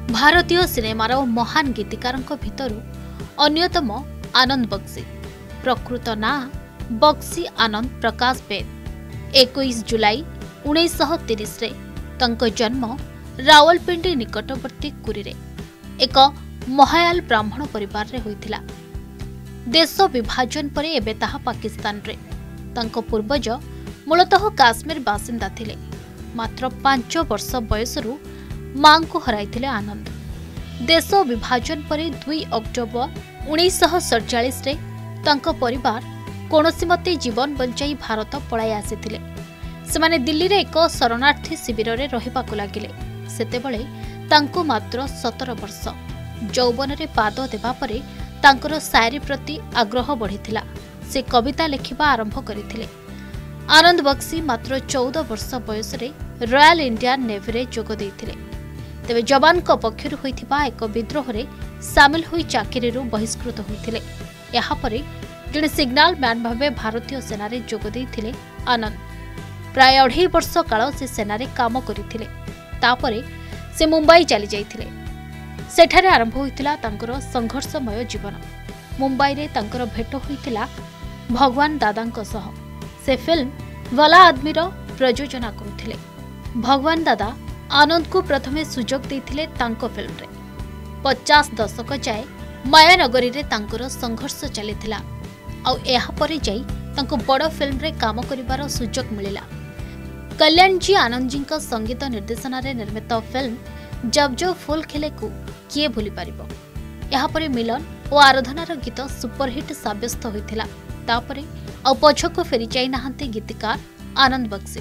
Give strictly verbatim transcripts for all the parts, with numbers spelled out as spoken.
भारतीय सिनेमार महान गीतिकार भितर अन्यतम आनंद बक्सी। प्रकृत ना बक्सी आनंद प्रकाश बेद। इक्कीस जुलाई उन्नीस तीस जन्म रावलपिंडी निकटवर्ती कुरी एक महायाल ब्राह्मण परिवार रे होइथिला। देश विभाजन पर एबे ताहा पाकिस्तान रे। तांको पूर्वज मूलतः काश्मीर बासिंदा थिले। मात्र पांच वर्ष बयसरू मां को हराइथिले आनंद। देश विभाजन पर दुई अक्टोबर उन्नीस सड़चाश तांको परिवार कोनोसी मते जीवन बंचाई भारत पलाई आसीथिले। सेमाने दिल्ली रे एक शरणार्थी शिविर रे रहिबाकु लागिले। सेतेबेले तांको मात्र सतर वर्ष। यौवन रे पाद देबा परे तांकर शायरी प्रति आग्रह बढ़िथिला। से कविता लेखिबा आरंभ करिथिले। आनंद बक्सी मात्र चौदह वर्ष बयस रे रॉयल इंडियन नेवी रे जोग देइथिले। तेबे जवान को पक्षर होइथिबा एक विद्रोह रे शामिल होई चाकरी रु बहिष्कृत होइथिले। यहा परे जने सिग्नल मैन भाबे भारतीय सेना रे जोग देइथिले आनंद। प्राय अढ़ाई वर्ष काल से सेना रे काम करिथिले। तापरे से मुंबई चली जाइथिले। सेठारे आरंभ होइथिला तांकर संघर्षमय जीवन। मुंबई रे तांकर भेट होइथिला भगवान दादांक सह। से फिल्म भला आदमीर प्रयोजना करुथिले। भगवान दादा आनंद को प्रथमे सुजोग देइथिले तांको फिल्म रे। पचास दशक जाए मायानगरी रे तांकर संघर्ष चलिथिला। आउ एहा परे जाई तांको बड़ फिल्म रे काम करिवार सुजोग मिलिला। कल्याण जी आनंद जी का संगीत निर्देशना रे निर्मित फिल्म जब जो फूल खिले को किए भूली पारिबो। यहाँ परे मिलन और आराधनार गीत सुपरहिट साब्यस्त होइथिला। तापरे आ पछको फेरी जाई नाहंती गीतिकार आनंद बक्सी।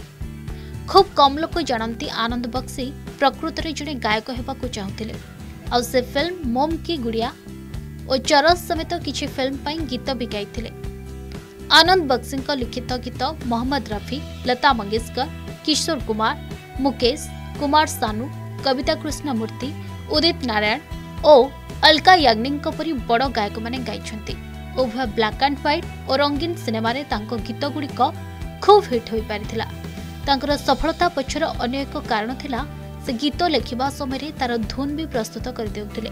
खूब कम लोक जानती आनंद बक्सी प्रकृत रे जने गायक हेबाकू चाहुथिले। आ से फिल्म मोम की गुड़िया और चरस समेत किछि फिल्म पई गीत भी गाइथिले। आनंद बक्सी का लिखित गीत मोहम्मद रफी, लता मंगेशकर, किशोर कुमार, मुकेश कुमार सानू, कविता कृष्णमूर्ति, उदित नारायण और अलका याग्निक परी बड़ गायक माने गाइछंती। उभय ब्लैक एंड व्हाइट और रंगीन सिनेमा रे तांको गीत गुड़िक खूब हिट होई पारिथिला। तांकर सफलता पछर अन्य एक कारण थिला से गीत लेखिबा समय तार धुन भी प्रस्तुत कर देउथिले।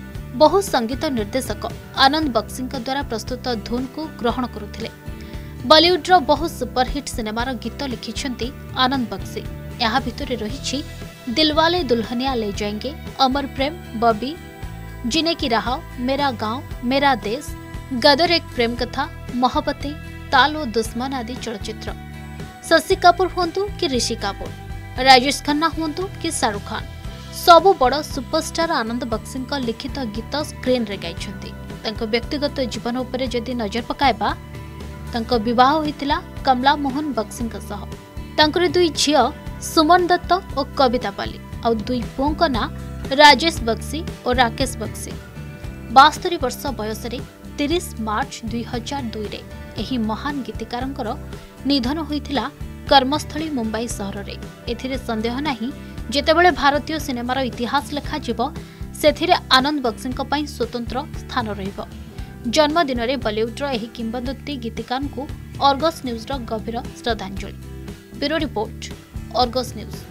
बहु संगीत निर्देशक आनंद बक्सी द्वारा प्रस्तुत धुन को ग्रहण करुथिले। बॉलीवुड रो बहु सुपरहिट सिनेमार गीत लिखिछंती आनंद बक्सी। यहाँ भितर रही दिलवाले दुल्हनिया ले जाएंगे, अमर प्रेम, बबी, जीने की राह, मेरा गांव, मेरा देश, गदर एक प्रेम कथा, मोहब्बते, ताल और दुश्मन आदि चलचित्र। शशि कपूर हुंतु कि ऋषि कपूर, राजेश खन्ना हुंतु कि शाहरुख खान, सबु बड़ सुपरस्टार आनंद बक्सी लिखित गीत स्क्रीन रे गाइछंती। तांको व्यक्तिगत जीवन उपरे जदि नजर पकाइबा तांको विवाह होइतिला कमला मोहन बक्सी सह। तांकर दुई झियो सुमन दत्त और कविता पाली और दुई पुओं ना राजेश बक्सी और राकेश बक्सी। बास्तरी वर्ष बयस तीस मार्च दुई हजार दुई रे एही महान गीतिकारंकर निधन होइथिला कर्मस्थली मुंबई सहर रे। एथिरे संदेह नाही जेतेबेले भारतीय सिनेमार इतिहास लेखा जीव सेथिरे आनंद बक्सी पई स्वतंत्र स्थान रहिबो। जन्मदिन रे बॉलीवुड रो एही किंवदंती गीतिकार को अर्गस न्यूज रो गभीर श्रद्धांजलि। Bureau report, Argus news.